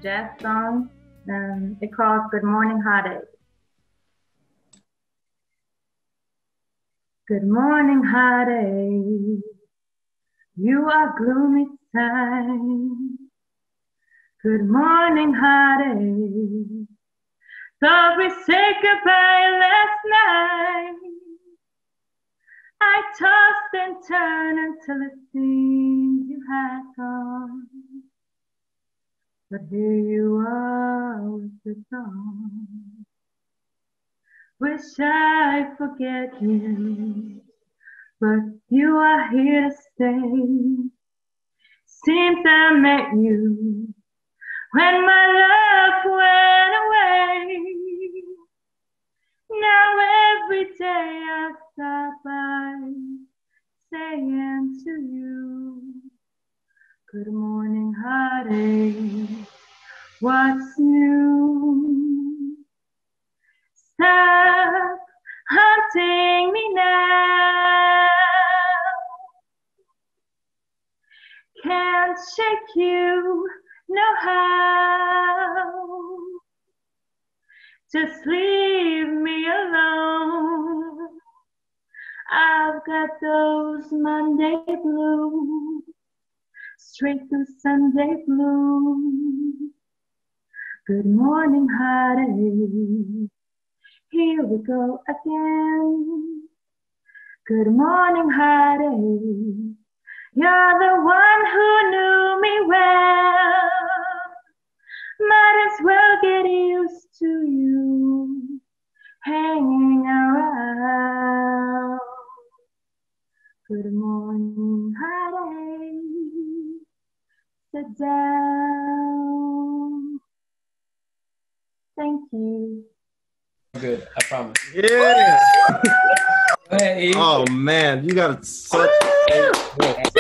jazz song. It's called Good Morning Heartache. Good morning, heartache. You are gloomy time. Good morning, heartache. Thought we said goodbye last night. I tossed and turned until it seemed you had gone. But here you are with the song. Wish I forget you, but you are here to stay. Seems I met you when my love went away. Now every day I stop by saying to you, good morning, heartache, what's new? Stop haunting me now. Can't shake you, no how. Just leave me alone. I've got those Monday blues, straight through Sunday blues. Good morning, heartache. Here we go again. Good morning, heartache. You're the one who knew me well. Might as well get used to you hanging around. Good morning, heartache. Sit down. Thank you. Good, I promise. Yeah. Go ahead, Eve. Oh man, you got such.